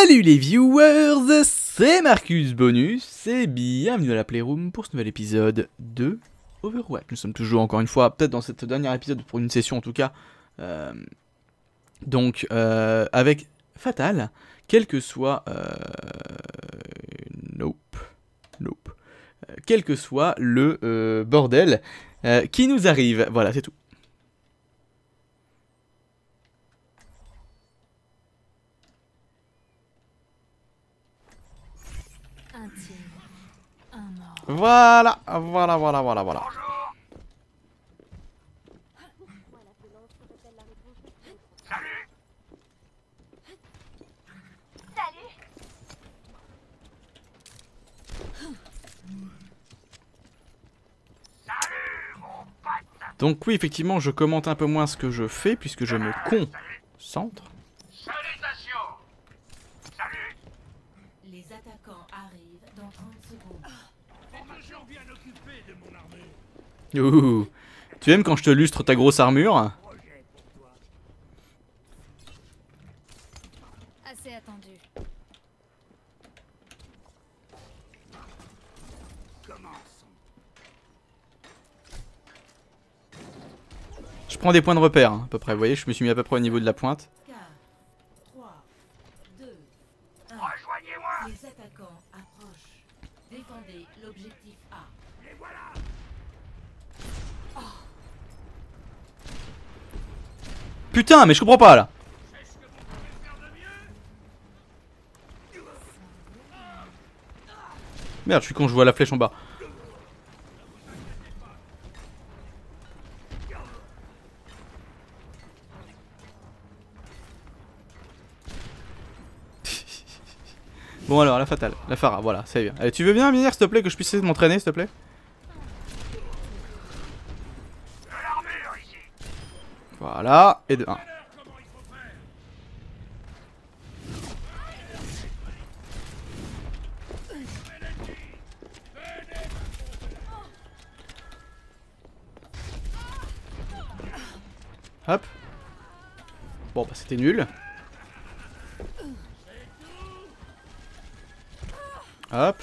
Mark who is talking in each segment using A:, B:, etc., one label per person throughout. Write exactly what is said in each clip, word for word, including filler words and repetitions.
A: Salut les viewers, c'est Marcus Bonus et bienvenue à la Playroom pour ce nouvel épisode de Overwatch. Nous sommes toujours encore une fois, peut-être dans cet dernier épisode, pour une session en tout cas, euh, donc euh, avec Fatal, quel que soit... Euh, nope, nope, euh, quel que soit le euh, bordel euh, qui nous arrive, voilà c'est tout. Voilà, voilà, voilà, voilà, voilà. Donc oui, effectivement, je commente un peu moins ce que je fais, puisque je me concentre.
B: Salutations. Salut.
C: Les attaquants arrivent dans trente secondes.
B: Formation bien occupée de mon armée.
A: Ouh. Tu aimes quand je te lustre ta grosse armure?
B: Projet pour toi.
C: Assez attendu.
B: Commençons.
A: Je prends des points de repère, hein, à peu près. Vous voyez, je me suis mis à peu près au niveau de la pointe.
C: quatre, trois, deux, un.
B: Rejoignez-moi.
C: Les attaquants approchent. Défendez l'objectif A.
B: Les voilà.
A: Putain, mais je comprends pas, là.
B: C'est ce que vous pouvez faire de mieux.
A: Merde, je suis con, je vois la flèche en bas. Bon alors, la fatale, la Pharah, voilà, ça y est. Allez, tu veux bien venir s'il te plaît, que je puisse essayer de m'entraîner s'il te plaît?
B: De l'armure ici.
A: Voilà, et de un.
B: Alors, comment il faut faire?
A: Hop. Bon bah c'était nul. Hop.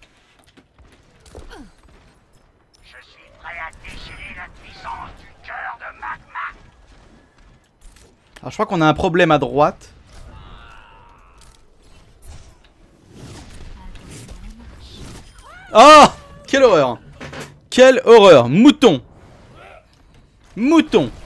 B: Je suis prêt à déchirer la puissance du cœur de magma.
A: Alors je crois qu'on a un problème à droite. Oh, quelle horreur. Quelle horreur. Mouton. Mouton.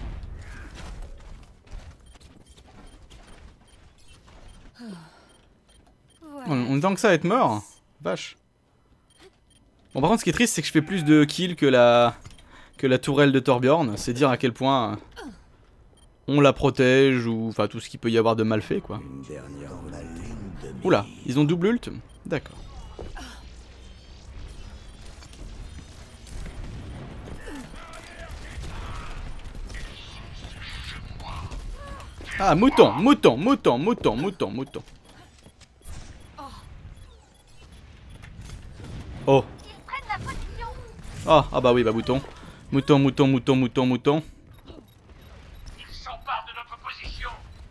A: On, on est tant que ça à être mort. Vache. Bon par contre ce qui est triste c'est que je fais plus de kills que la que la tourelle de Torbjorn. C'est dire à quel point euh, on la protège ou enfin tout ce qu'il peut y avoir de mal fait quoi. Oula, ils ont double ult. D'accord. Ah mouton, mouton, mouton, mouton, mouton, mouton. Oh. Oh, ah bah oui, bah mouton. Mouton, mouton, mouton, mouton, mouton.
B: Ils s'emparent de notre position.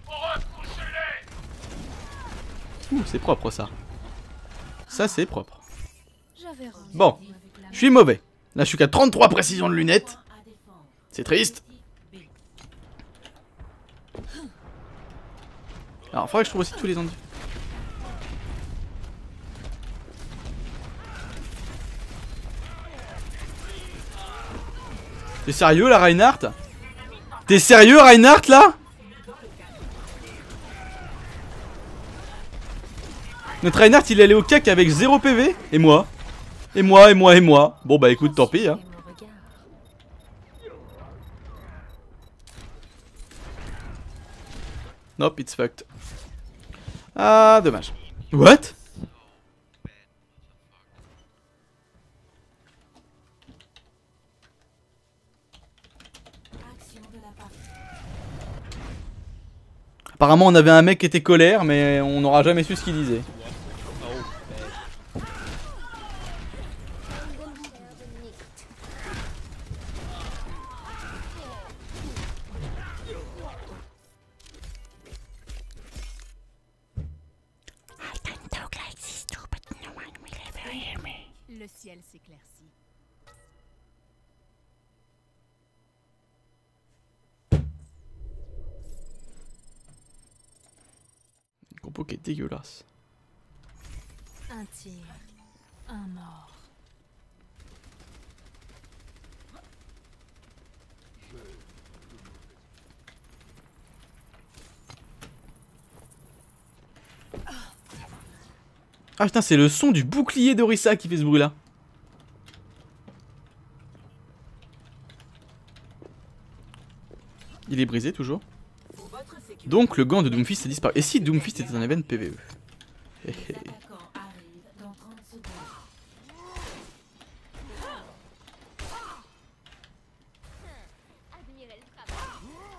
B: Repoussez-les.
A: Ouh, c'est propre ça. Ça c'est propre.
C: J'avais rendu
A: Bon, je suis mauvais. Là je suis qu'à trente-trois précisions de lunettes.
C: à défendre.
A: C'est triste.
C: B.
A: Alors faudrait que je trouve aussi tous les ennemis. T'es sérieux là Reinhardt? T'es sérieux Reinhardt là? Notre Reinhardt il est allé au cac avec zéro P V. Et moi? Et moi, et moi, et moi. Bon bah écoute, tant pis hein.
C: Et mon regard.
A: Nope, it's fucked. Ah, dommage. What?
C: Action de la partie.
A: Apparemment on avait un mec qui était colère, mais on n'aura jamais su ce qu'il disait.
C: Le ciel s'éclaircit.
A: Une compo qui est dégueulasse.
C: Un tir, un mort.
A: Ah putain, c'est le son du bouclier d'Orisa qui fait ce bruit là. Il est brisé toujours. Donc le gant de Doomfist a disparu. Et si Doomfist était un event P V E?
C: Les attaquants arrivent dans trente secondes.
D: Admirez le travail.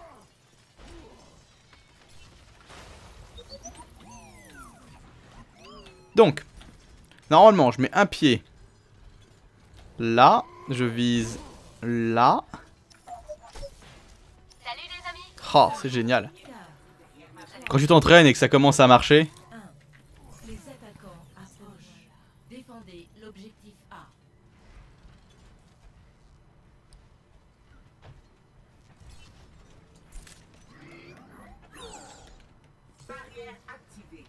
A: Donc, normalement, je mets un pied là, je vise là.
D: Salut les amis.
A: Oh, c'est génial. Quand tu t'entraînes et que ça commence à marcher.
C: Les attaquants approchent. Défendez l'objectif A.
E: Barrière activée.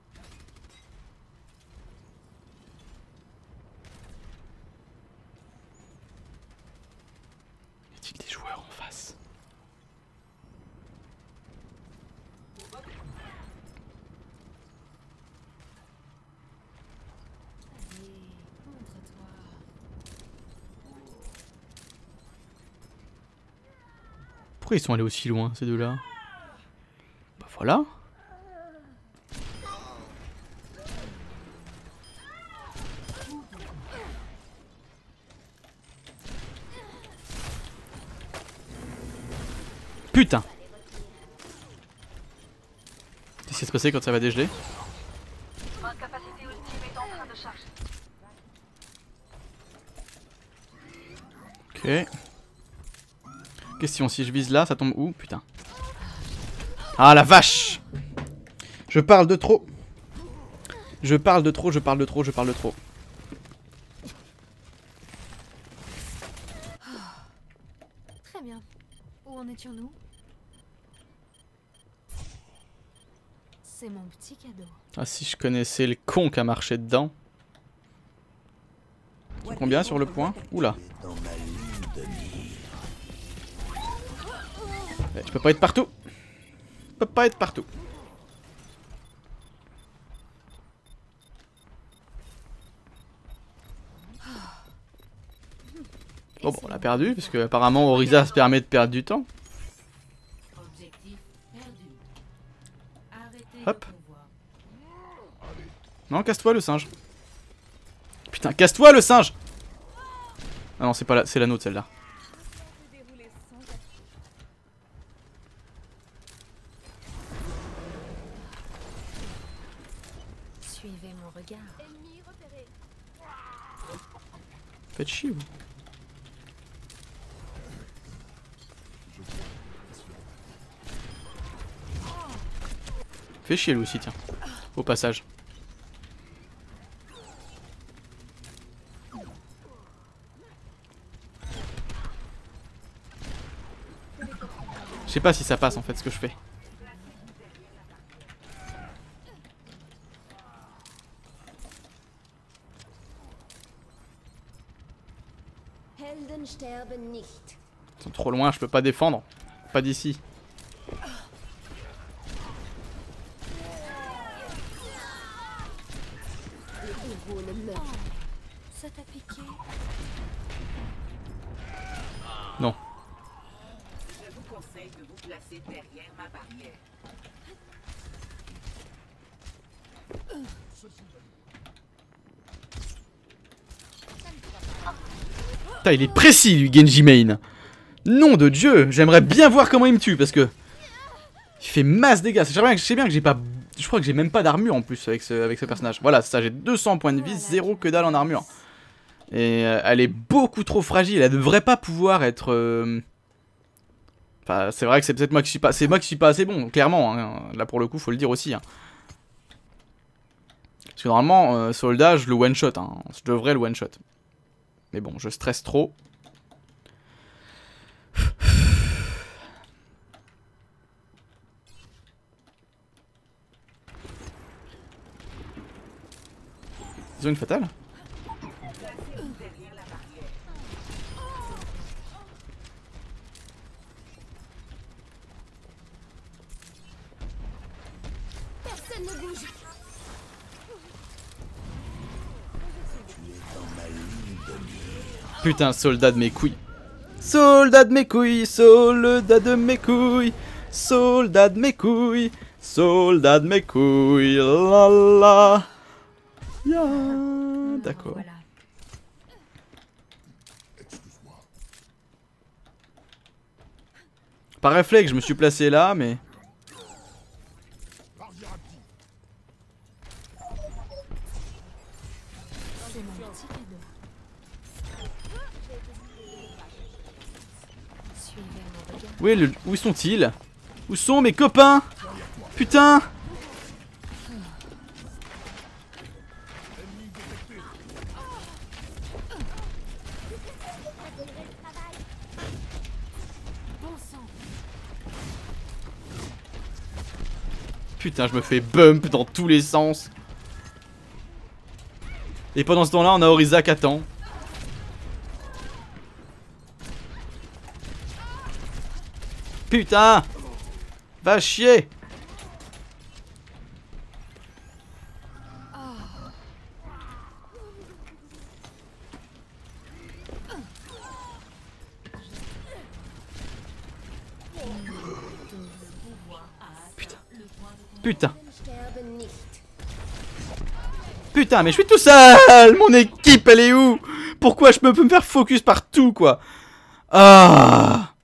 A: Y a-t-il des joueurs en face?
C: Allez, montre-toi.
A: Pourquoi ils sont allés aussi loin ces deux-là? Bah voilà. Putain! Qu'est-ce qui va se passer quand ça va dégeler?
D: Ma capacité ultime est en train de charger.
A: Ok. Question, si je vise là, ça tombe où? Putain. Ah la vache! Je parle de trop. Je parle de trop, je parle de trop, je parle de trop.
C: Très bien. Où en étions-nous? C'est mon petit cadeau.
A: Ah si je connaissais le con qui a marché dedans. Combien sur le point? Oula. Eh, je peux pas être partout. Je peux pas être partout. Bon, bon, on l'a perdu, parce que apparemment Orisa se permet de perdre du temps.
C: Objectif perdu. Arrêtez
A: Hop.
C: le convoi.
A: Non, casse-toi le singe. Putain, casse-toi le singe! Ah non, c'est pas la, c'est la nôtre celle-là.
C: Suivez mon regard.
D: Ennemi repéré.
A: Faites chier vous. Fais chier lui aussi, tiens. Au passage. Je sais pas si ça passe en fait ce que je fais.
D: Helden sterben nicht.
A: Ils sont trop loin, je peux pas défendre. Pas d'ici.
D: Le héros ne meurt.
C: Ça t'a piqué?
A: Non.
E: Je vous conseille de vous placer derrière ma barrière.
A: Putain, il est précis lui, Genji Main. Nom de Dieu, j'aimerais bien voir comment il me tue parce que il fait masse dégâts. Je sais bien, je sais bien que j'ai pas, je crois que j'ai même pas d'armure en plus avec ce, avec ce personnage. Voilà, ça, j'ai deux cents points de vie, zéro que dalle en armure. Et euh, elle est beaucoup trop fragile. Elle devrait pas pouvoir être. Euh... Enfin, c'est vrai que c'est peut-être moi qui suis pas, c'est moi qui suis pas assez bon, clairement. Hein. Là pour le coup, faut le dire aussi. Hein. Parce que normalement, euh, soldat, je le one shot. Hein. Je devrais le one shot. Mais bon, je stresse trop. Ils ont une fatale?
C: Personne ne bouge.
A: Putain, soldat de mes couilles. Soldat de mes couilles, soldat de mes couilles, soldat de mes couilles, soldat de mes couilles, la la. Ya, d'accord.
C: Voilà.
A: Par réflexe, je me suis placé là, mais...
C: C'est mon petit cadeau. Suivez mon regard.
A: Où, est le... Où sont-ils? Où sont mes copains? Putain! Putain, je me fais bump dans tous les sens. Et pendant ce temps-là, on a Orisa qui attend. Putain! Va chier! Putain. Putain, mais je suis tout seul. Mon équipe, elle est où? Pourquoi je peux me faire focus partout, quoi? Ah.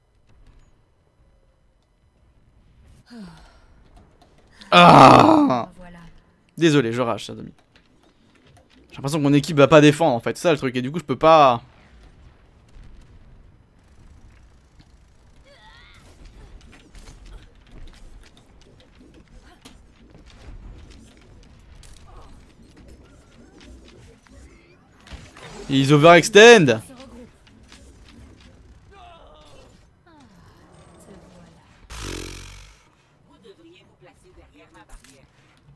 A: Ah.
C: Voilà.
A: Désolé, je rage, ça, Domi. J'ai l'impression que mon équipe va pas défendre, en fait. C'est ça le truc. Et du coup, je peux pas... Ils overextend.
E: Vous devriez vous placer derrière ma barrière.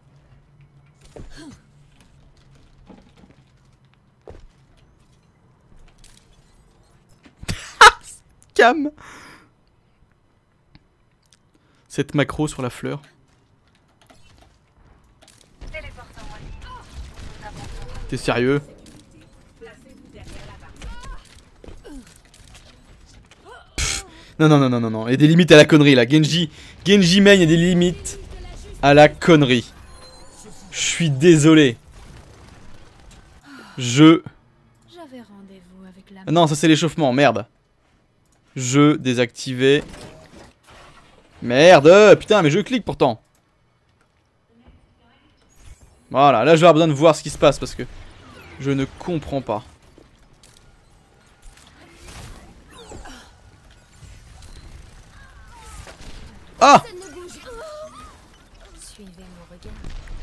A: Cam. Cette macro sur la fleur. T'es sérieux? Non, non, non, non, non, non. Il y a des limites à la connerie là. Genji, Genji main, il y a des limites à la connerie. Je suis désolé. Je...
C: J'avais rendez-vous avec la...
A: Ah non, ça c'est l'échauffement, merde. Je désactivé. Merde, putain, mais je clique pourtant. Voilà, là je vais avoir besoin de voir ce qui se passe parce que je ne comprends pas. Ah!
C: Suivez mon regard.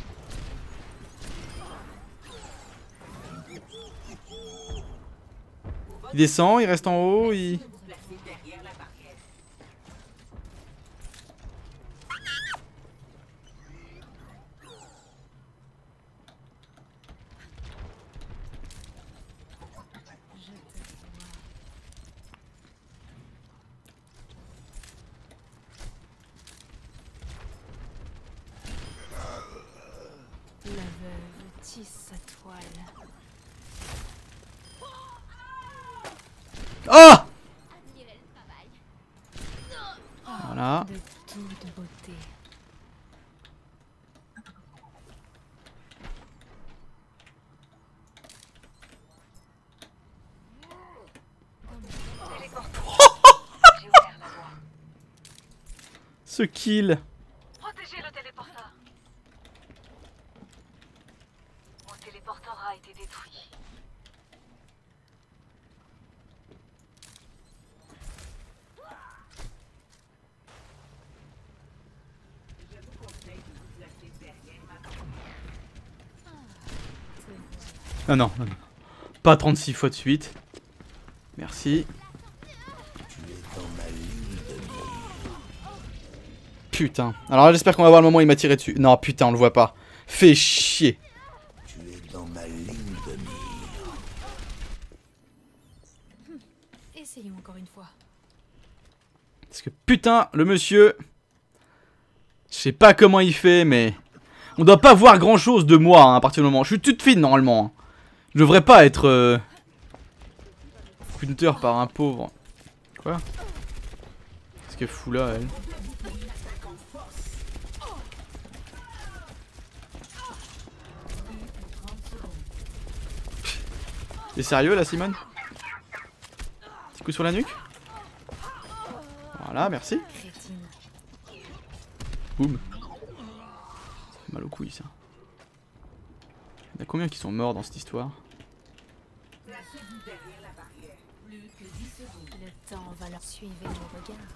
A: Il descend, il reste en haut, il...
E: Vous placez derrière la barrière.
C: La veuve tisse sa toile.
A: Ah! Voilà.
C: De toute beauté.
A: Ce kill.
D: Protégez le téléporteur. Mon téléporteur a été détruit.
E: Je vous conseille de vous placer derrière ma barrière.
A: Non, non, non, non. pas trente-six fois de suite. Merci. Putain. Alors là, j'espère qu'on va voir le moment où il m'a tiré dessus. Non, putain, on le voit pas. Fais chier.
F: Tu es dans ma ligne de mire.
C: Essayons encore une fois.
A: Parce que putain, le monsieur... Je sais pas comment il fait, mais... On doit pas voir grand chose de moi hein, à partir du moment. Je suis toute fine normalement. Je devrais pas être... Euh... Counter par un pauvre. Quoi? Qu'est-ce qu'elle fout là, elle? T'es sérieux là, Simone? Petit coup sur la nuque? Voilà, merci. Boum. Mal au couilles ça. Il y en a combien qui sont morts dans cette histoire?
E: Placez-vous derrière la barrière.
C: Plus que dix secondes. Le temps va leur suivre nos regards.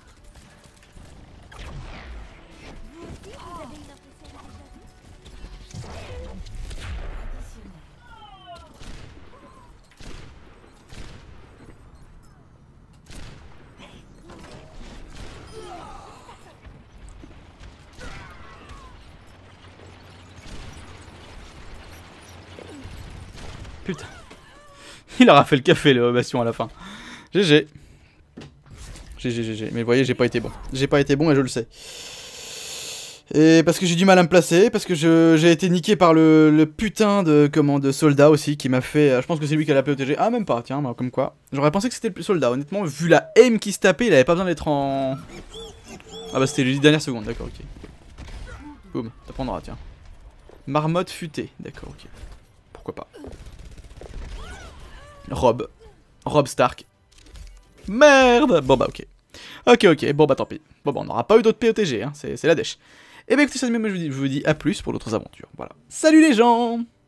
A: Putain. Il aura fait le café, le Bastion, à la fin. G G. G G, G G. Mais vous voyez, j'ai pas été bon. J'ai pas été bon et je le sais. Et parce que j'ai du mal à me placer, parce que j'ai été niqué par le, le putain de, comment, de soldat aussi qui m'a fait... Je pense que c'est lui qui a la P O T G. Ah, même pas, tiens, bah, comme quoi. J'aurais pensé que c'était le soldat. Honnêtement, vu la aim qui se tapait, il avait pas besoin d'être en... Ah bah c'était les dix dernières secondes, d'accord, ok. Boum, t'apprendras, tiens. Marmotte futée, d'accord, ok. Pourquoi pas. Rob. Rob Stark. Merde. Bon bah ok. Ok ok, bon bah tant pis. Bon bah on n'aura pas eu d'autres P O T G, hein. C'est la dèche. Et bah écoutez, ça, je vous dis à plus pour d'autres aventures. Voilà. Salut les gens!